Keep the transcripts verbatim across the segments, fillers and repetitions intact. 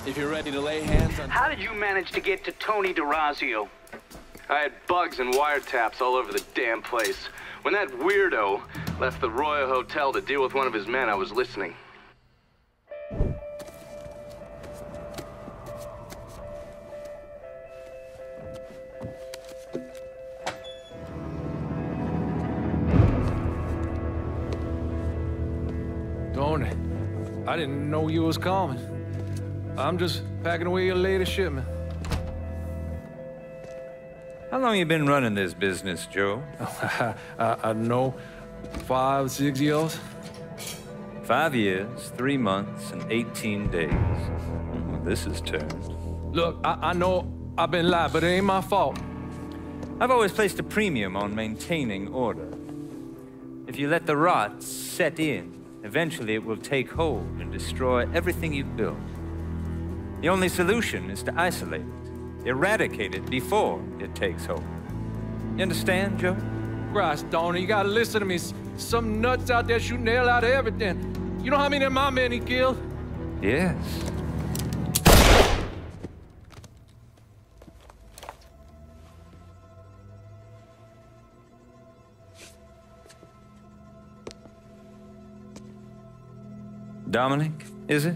If you're ready to lay hands on... How did you manage to get to Tony DeRazio? I had bugs and wiretaps all over the damn place. When that weirdo left the Royal Hotel to deal with one of his men, I was listening. Tony, I didn't know you was coming. I'm just packing away your latest shipment. How long you been running this business, Joe? I, I don't know, five, six years? Five years, three months, and eighteen days. Well, this is turned. Look, I, I know I've been lied, but it ain't my fault. I've always placed a premium on maintaining order. If you let the rot set in, eventually it will take hold and destroy everything you've built. The only solution is to isolate it, eradicate it before it takes hold. You understand, Joe? Christ, Tony, you gotta listen to me. Some nuts out there shooting the hell out of everything. You know how many of my men he killed? Yes. Dominic, is it?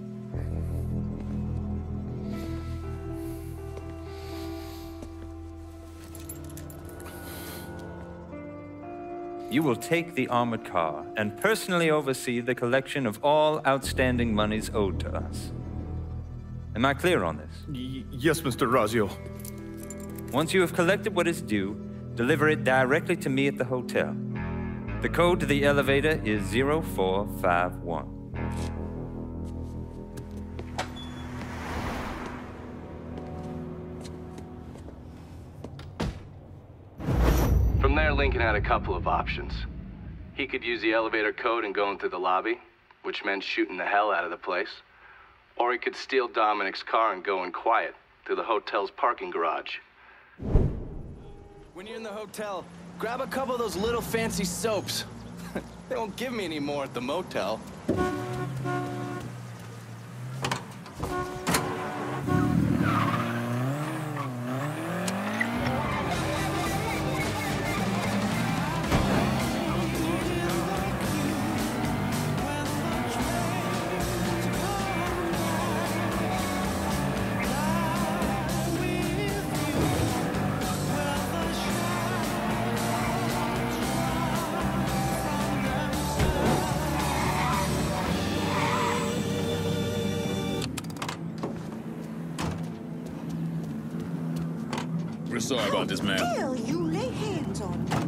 You will take the armored car and personally oversee the collection of all outstanding monies owed to us. Am I clear on this? Y yes, Mister Razio. Once you have collected what is due, deliver it directly to me at the hotel. The code to the elevator is zero four five one. From there, Lincoln had a couple of options. He could use the elevator code and go into the lobby, which meant shooting the hell out of the place. Or he could steal Dominic's car and go in quiet to the hotel's parking garage. When you're in the hotel, grab a couple of those little fancy soaps. They won't give me any more at the motel. Sorry about this, man. How dare you lay hands on me?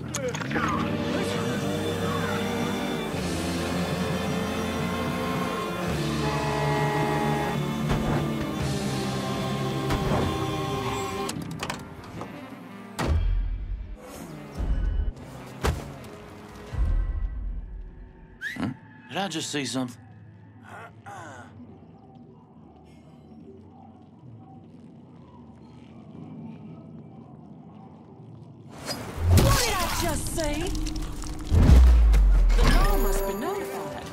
Huh? Did I just say something? Just say. The law must be notified.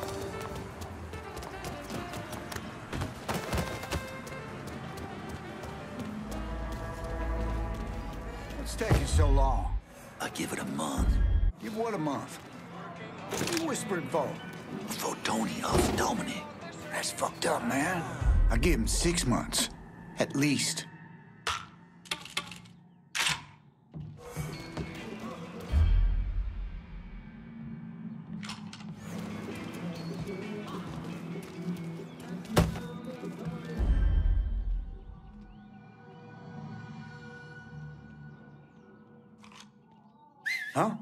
What's taking so long? I give it a month. Give what a month? What are you whispering for? For Tony off Dominic. That's fucked up, man. I give him six months. At least. Huh?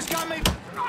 just got me.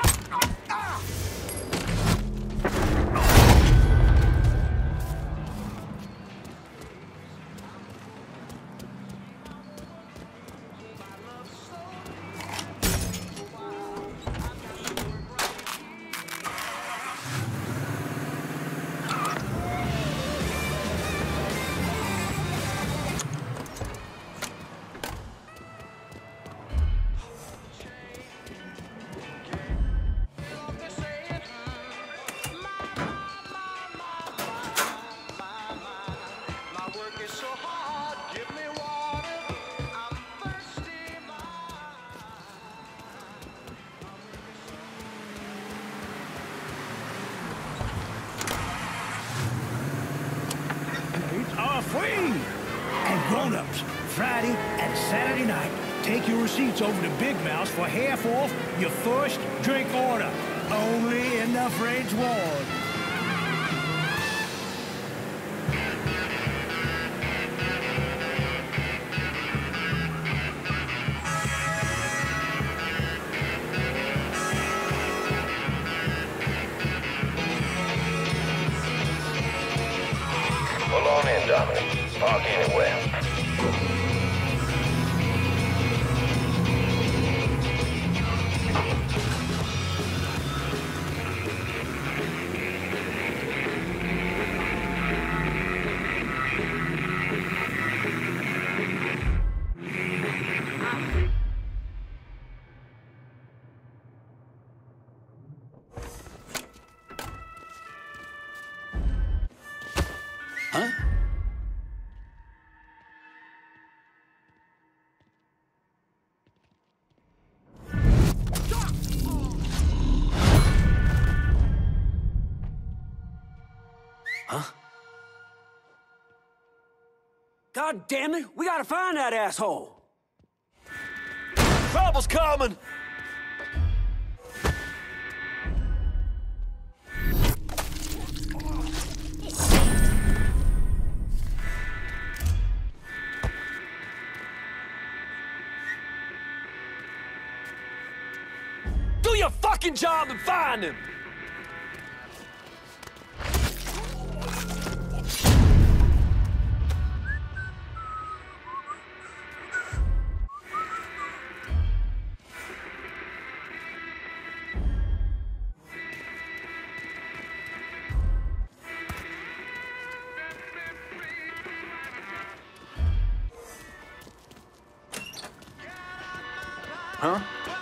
Friday and Saturday night, take your receipts over to Big Mouse for half off your first drink order. Only in the French Ward. Pull on in, Dominic. Park anywhere. Huh? Huh? God damn it! We gotta find that asshole! Trouble's coming! Do your fucking job and find him! Huh?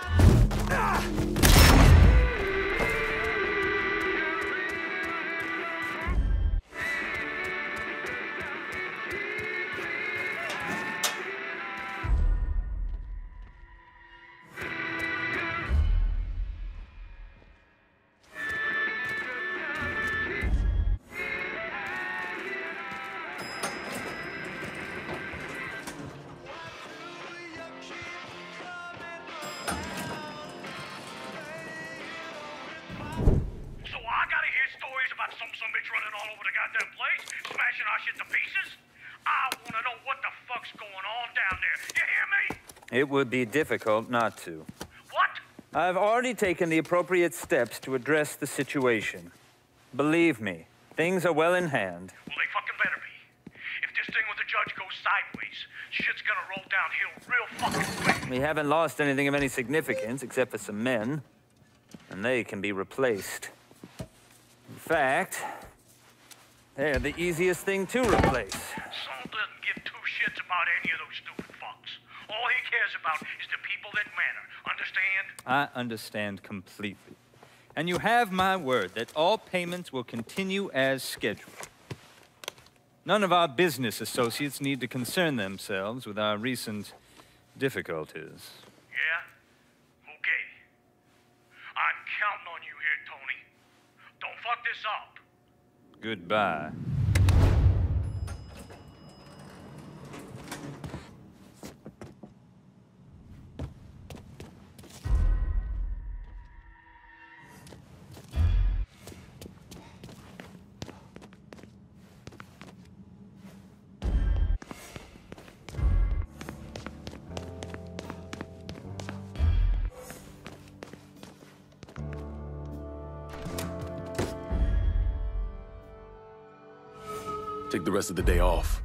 It would be difficult not to. What? I've already taken the appropriate steps to address the situation. Believe me, things are well in hand. Well, they fucking better be. If this thing with the judge goes sideways, shit's gonna roll downhill real fucking quick. We haven't lost anything of any significance except for some men, and they can be replaced. In fact, they're the easiest thing to replace. Saul doesn't give two shits about any of those stupid fucks. All he cares about is the people that matter. Understand? I understand completely. And you have my word that all payments will continue as scheduled. None of our business associates need to concern themselves with our recent difficulties. Yeah? Okay. I'm counting on you here, Tony. Don't fuck this up. Goodbye. Take the rest of the day off.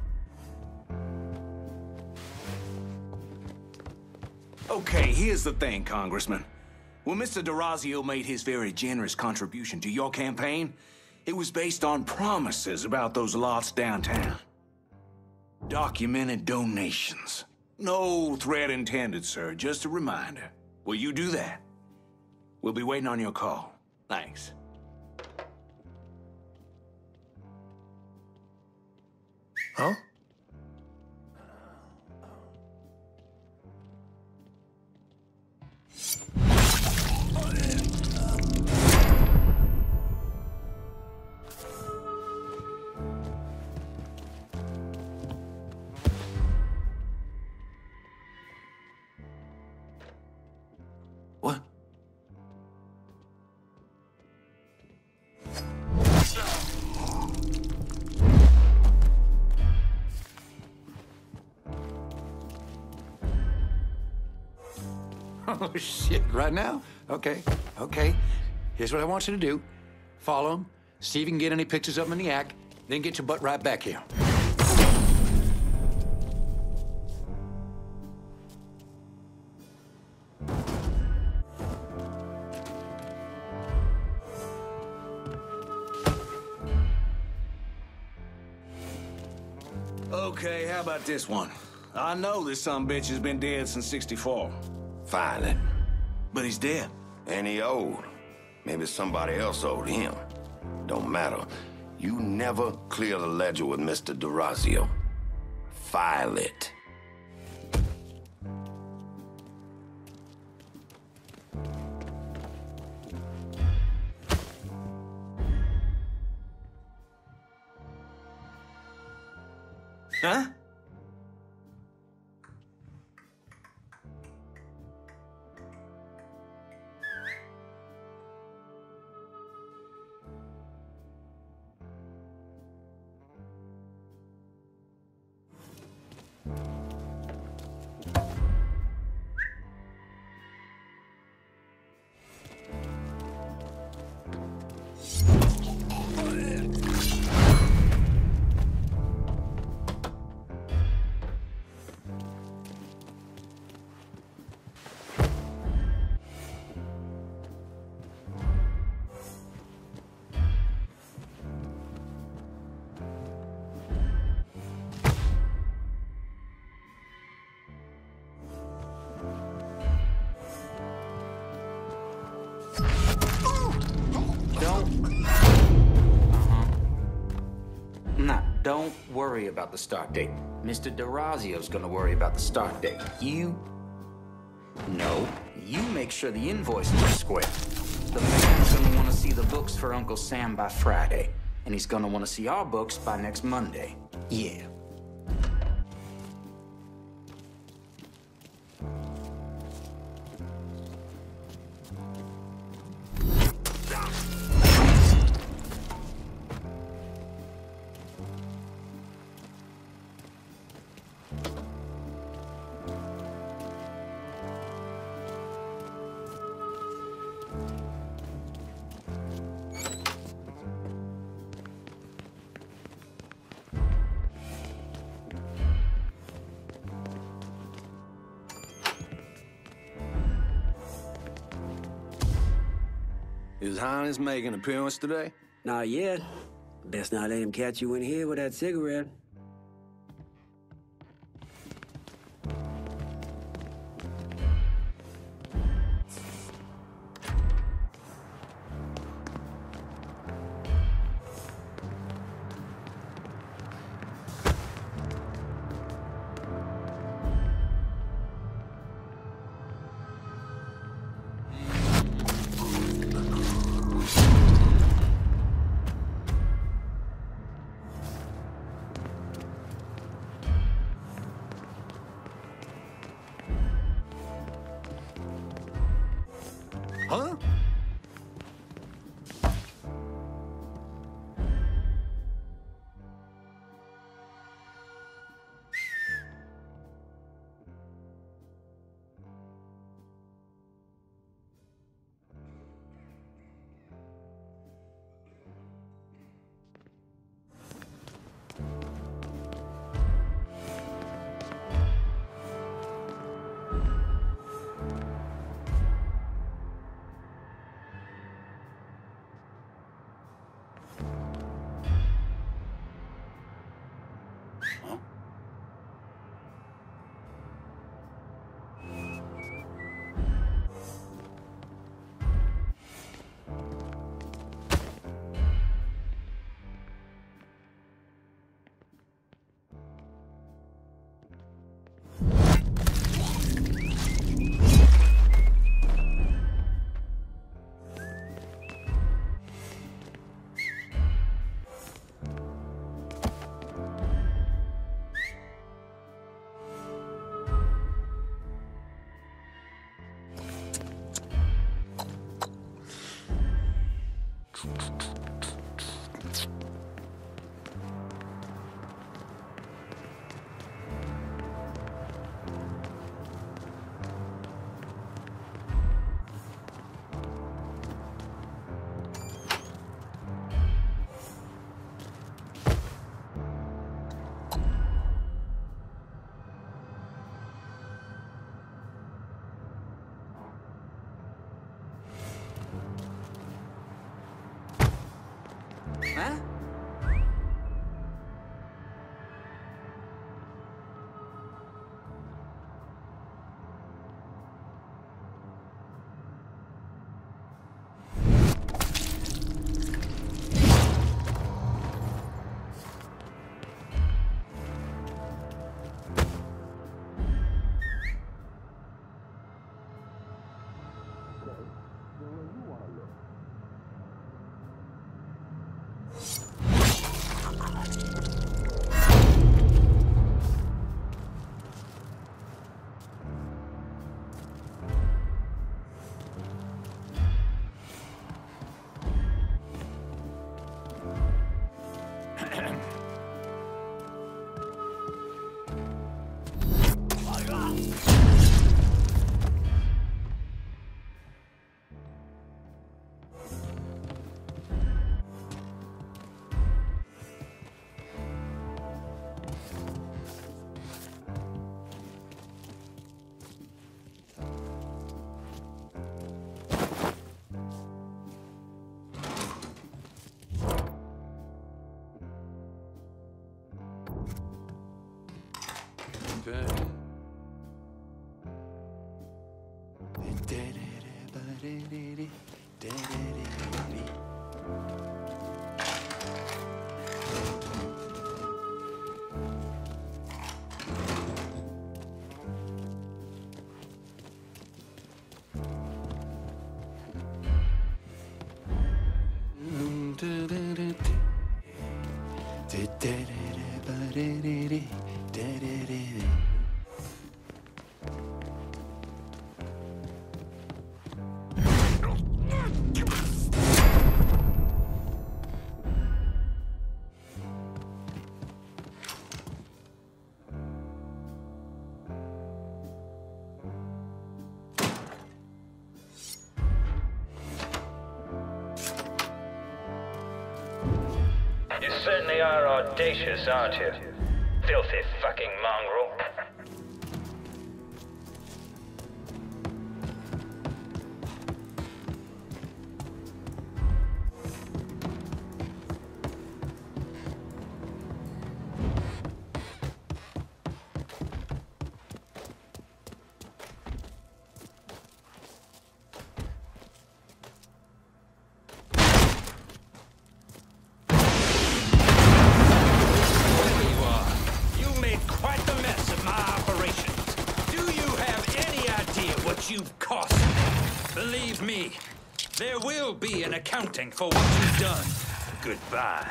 Okay, here's the thing, Congressman. When Mister DeRazio made his very generous contribution to your campaign, it was based on promises about those lots downtown. Documented donations. No threat intended, sir. Just a reminder. Will you do that? We'll be waiting on your call. Thanks. Huh? What? Oh, shit, right now? Okay, okay. Here's what I want you to do. Follow him, see if you can get any pictures of him in the act, then get your butt right back here. Okay, how about this one? I know this sumbitch has been dead since sixty-four. Violent. But he's dead. And he owed. Maybe somebody else owed him. Don't matter. You never clear the ledger with Mister DeRazio. File it. Huh? Don't worry about the start date. Mister DeRazio's gonna worry about the start date. You... No, you make sure the invoices are square. The man's gonna want to see the books for Uncle Sam by Friday, and he's gonna want to see our books by next Monday. Yeah. His Highness make an appearance today? Not yet. Best not let him catch you in here with that cigarette. Huh? You certainly are audacious, aren't you? Filthy fucking mongrel. You've cost. Believe me, there will be an accounting for what you've done. Goodbye.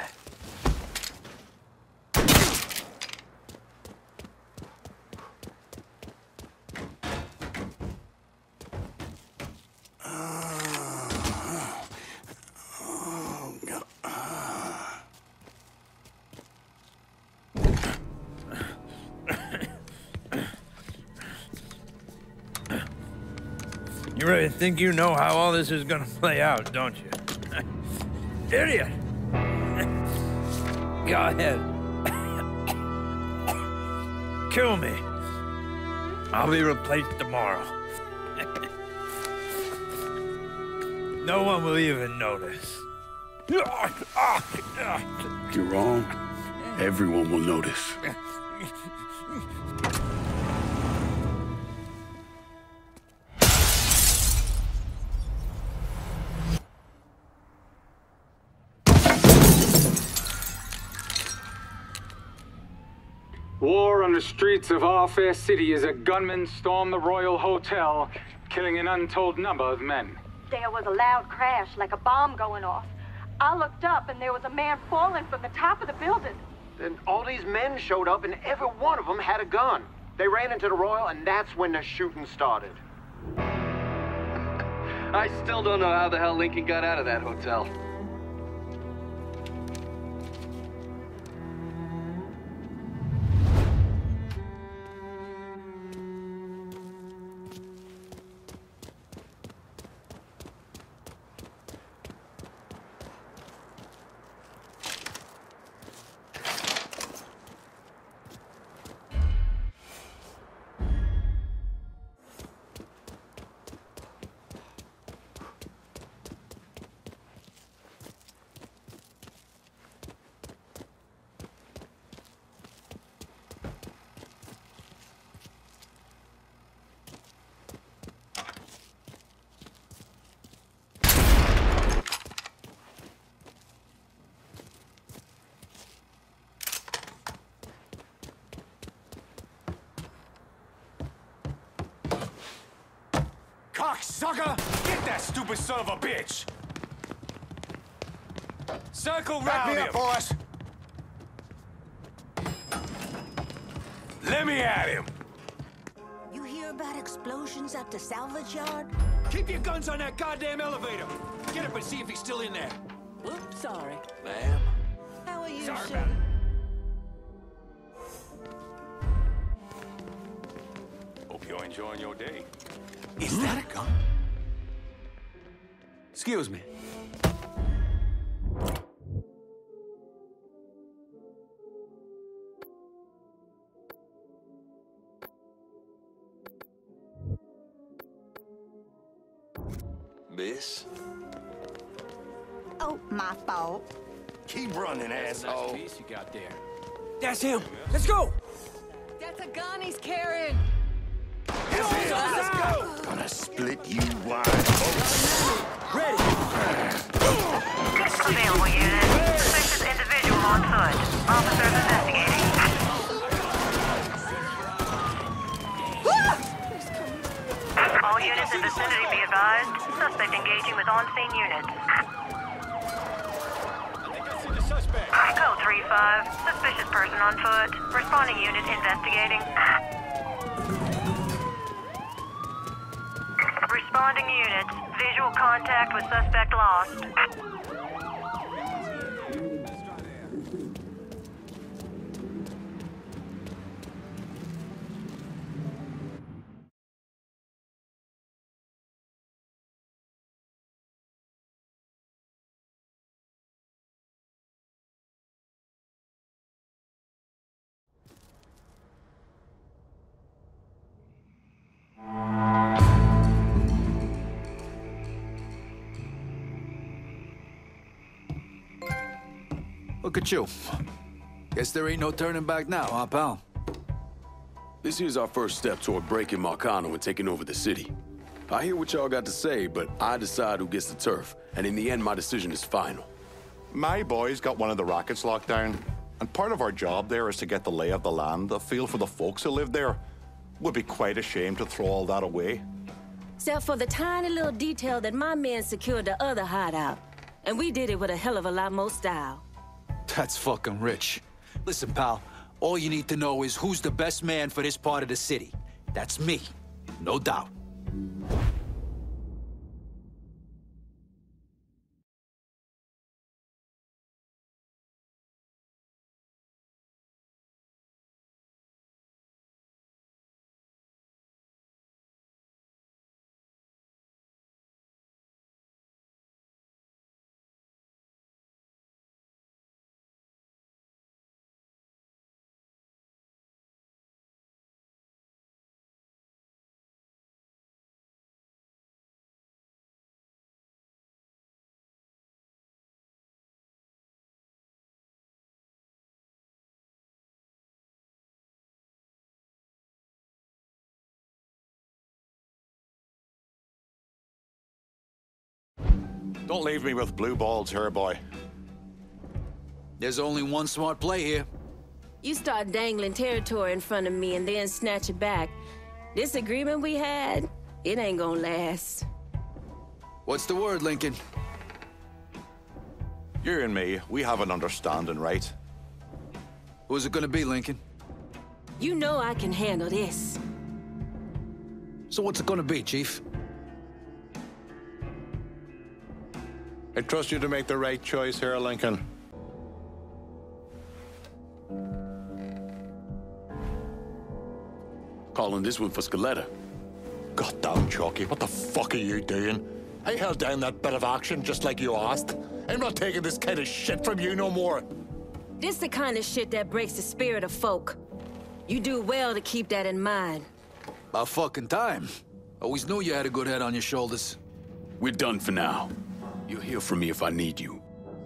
You really think you know how all this is gonna play out, don't you? Idiot! Go ahead. Kill me. I'll be replaced tomorrow. No one will even notice. You're wrong. Everyone will notice. War on the streets of our fair city as a gunman stormed the Royal Hotel, killing an untold number of men. There was a loud crash, like a bomb going off. I looked up and there was a man falling from the top of the building. Then all these men showed up and every one of them had a gun. They ran into the Royal and that's when the shooting started. I still don't know how the hell Lincoln got out of that hotel. Cocksucker! Get that stupid son of a bitch! Circle Back round me him! up, boss. Let me at him! You hear about explosions at the salvage yard? Keep your guns on that goddamn elevator! Get up and see if he's still in there. Oops, sorry. Ma'am. How are you, Sorry sir? about it. enjoying your day. Is that a gun? Excuse me. Miss? Oh, my fault. Keep running, asshole. Nice piece you got there. That's him. Let's go. That's a gun he's carrying. That's it. Let's go. Gonna split you wide open. Ready. Available unit. Suspicious individual on foot. Officers investigating. All units in vicinity be advised. Suspect engaging with on-scene units. Code three five. Suspicious person on foot. Responding unit investigating. Responding units. Visual contact with suspect lost. Look at you. Guess there ain't no turning back now, huh, pal? This here's our first step toward breaking Marcano and taking over the city. I hear what y'all got to say, but I decide who gets the turf, and in the end, my decision is final. My boys got one of the rackets locked down, and part of our job there is to get the lay of the land, a feel for the folks who live there. Would be quite a shame to throw all that away. Except for the tiny little detail that my men secured the other hideout. And we did it with a hell of a lot more style. That's fucking rich. Listen, pal, all you need to know is who's the best man for this part of the city. That's me, no doubt. Don't leave me with blue balls here, boy. There's only one smart play here. You start dangling territory in front of me and then snatch it back. This agreement we had, it ain't gonna last. What's the word, Lincoln? You and me, we have an understanding, right? Who's it gonna be, Lincoln? You know I can handle this. So what's it gonna be, Chief? I trust you to make the right choice here, Lincoln. Calling this one for Scaletta. Goddamn, Chalky, what the fuck are you doing? I held down that bit of action just like you asked. I'm not taking this kind of shit from you no more. This the kind of shit that breaks the spirit of folk. You do well to keep that in mind. About fucking time. Always knew you had a good head on your shoulders. We're done for now. You'll hear from me if I need you.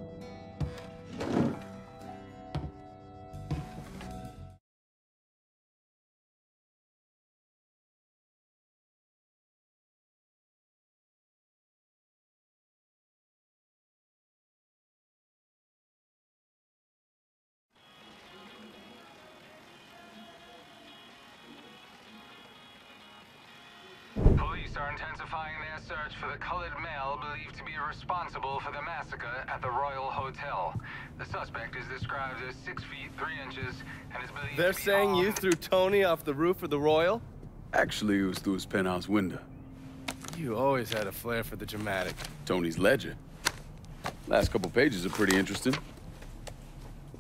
Police are intensifying their search for the colored male believed to be responsible for the massacre at the Royal Hotel. The suspect is described as six feet three inches and is believed They're to be saying armed. you threw Tony off the roof of the Royal? Actually, it was through his penthouse window. You always had a flair for the dramatic. Tony's ledger. Last couple pages are pretty interesting.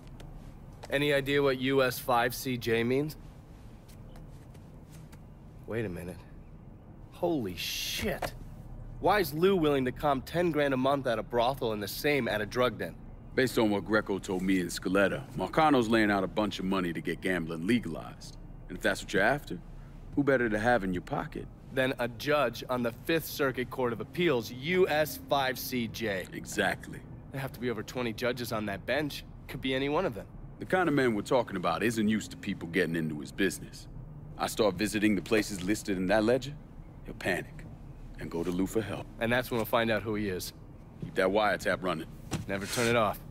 Any idea what U S five C J means? Wait a minute. Holy shit. Why is Lou willing to comp ten grand a month at a brothel and the same at a drug den? Based on what Greco told me and Scaletta, Marcano's laying out a bunch of money to get gambling legalized. And if that's what you're after, who better to have in your pocket? Then a judge on the Fifth Circuit Court of Appeals, U S five C J. Exactly. There have to be over twenty judges on that bench. Could be any one of them. The kind of man we're talking about isn't used to people getting into his business. I start visiting the places listed in that ledger, he'll panic and go to Lou for help. And that's when we'll find out who he is. Keep that wiretap running. Never turn it off.